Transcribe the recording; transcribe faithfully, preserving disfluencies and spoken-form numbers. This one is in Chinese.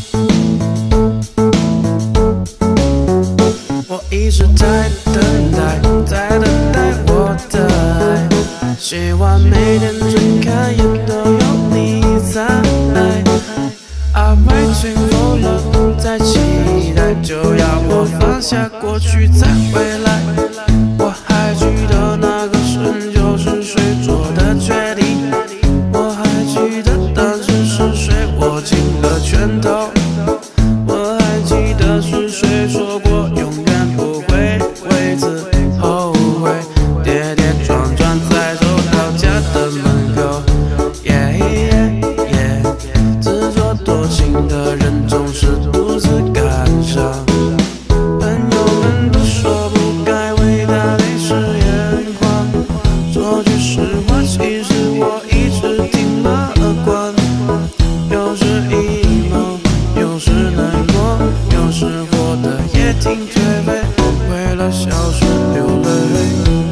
我一直在等待，在等待我的爱，希望每天睁开眼都有你在。爱情够了，再期待，就要我放下过去再回来。我还记得那个是九十岁做的决定，我还记得当时是谁握紧了拳头，我还记得是谁说过永远不会为此后悔，跌跌撞撞才走到家的门口。Yeah, yeah, yeah, 自作多情的人总是独自感伤，朋友们都说不该为他泪湿眼眶，说句实话，其实我一直挺乐观，有时 emo， 有时难过，有时活得也挺颓废，为了小事流泪。